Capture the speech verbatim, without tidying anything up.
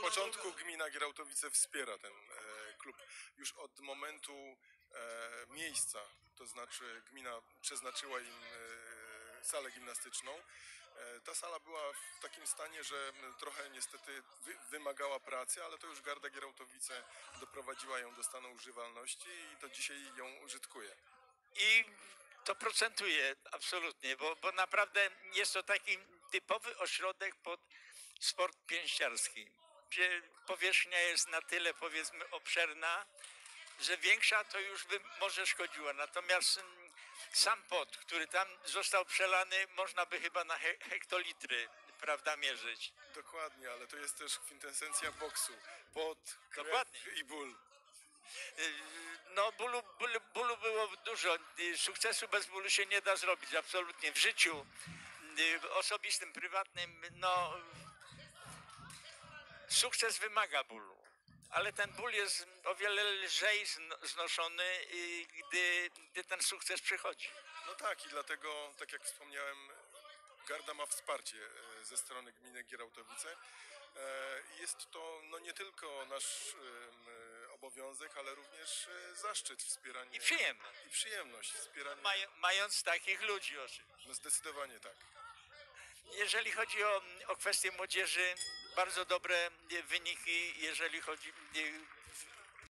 początku gmina Gierałtowice wspiera ten e, klub. Już od momentu e, miejsca, to znaczy gmina przeznaczyła im e, salę gimnastyczną. E, ta sala była w takim stanie, że trochę niestety wy, wymagała pracy, ale to już Garda Gierałtowice doprowadziła ją do stanu używalności i do dzisiaj ją użytkuje. I to procentuje absolutnie, bo, bo naprawdę jest to taki typowy ośrodek pod sport pięściarski, gdzie powierzchnia jest na tyle, powiedzmy, obszerna, że większa to już by może szkodziła. Natomiast mm, sam pot, który tam został przelany, można by chyba na he hektolitry, prawda, mierzyć. Dokładnie, ale to jest też kwintesencja boksu. Pot, krew Dokładnie. i ból. No bólu, bólu, bólu było dużo. Sukcesu bez bólu się nie da zrobić, absolutnie. W życiu osobistym, prywatnym, no sukces wymaga bólu. Ale ten ból jest o wiele lżej znoszony, gdy, gdy ten sukces przychodzi. No tak i dlatego, tak jak wspomniałem, Garda ma wsparcie e, ze strony gminy Gierałtowice. E, Jest to no, nie tylko nasz e, obowiązek, ale również e, zaszczyt wspierania I przyjemność. i przyjemność wspierania. Maj, mając takich ludzi oczywiście. No zdecydowanie tak. Jeżeli chodzi o, o kwestię młodzieży, bardzo dobre wyniki, jeżeli chodzi